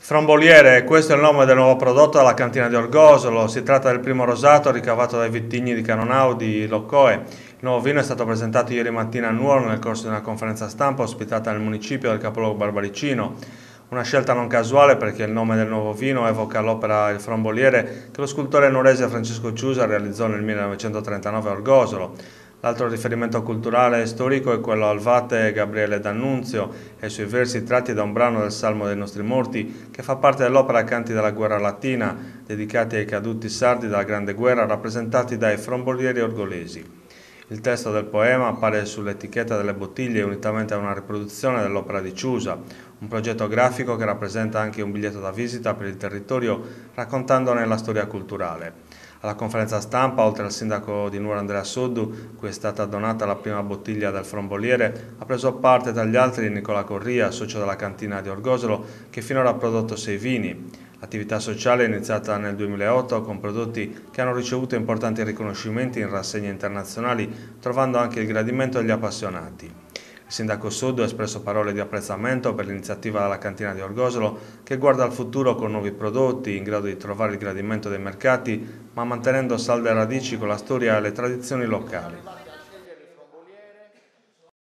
Fromboliere, questo è il nome del nuovo prodotto della cantina di Orgosolo. Si tratta del primo rosato ricavato dai vitigni di Canonau di Loccoe. Il nuovo vino è stato presentato ieri mattina a Nuoro nel corso di una conferenza stampa ospitata nel municipio del capoluogo barbaricino. Una scelta non casuale perché il nome del nuovo vino evoca l'opera Il Fromboliere che lo scultore nuorese Francesco Ciusa realizzò nel 1939 a Orgosolo. L'altro riferimento culturale e storico è quello al Vate Gabriele D'Annunzio e i suoi versi tratti da un brano del Salmo dei nostri morti che fa parte dell'opera Canti della guerra latina, dedicati ai caduti sardi della Grande Guerra rappresentati dai frombolieri orgolesi. Il testo del poema appare sull'etichetta delle bottiglie unitamente a una riproduzione dell'opera di Ciusa, un progetto grafico che rappresenta anche un biglietto da visita per il territorio raccontandone la storia culturale. Alla conferenza stampa, oltre al sindaco di Nuoro Andrea Soddu, cui è stata donata la prima bottiglia del Fromboliere, ha preso parte tra gli altri Nicola Corria, socio della cantina di Orgosolo, che finora ha prodotto 6 vini. L'attività sociale è iniziata nel 2008 con prodotti che hanno ricevuto importanti riconoscimenti in rassegne internazionali, trovando anche il gradimento degli appassionati. Il sindaco Soddu ha espresso parole di apprezzamento per l'iniziativa della cantina di Orgosolo che guarda al futuro con nuovi prodotti in grado di trovare il gradimento dei mercati ma mantenendo salde radici con la storia e le tradizioni locali.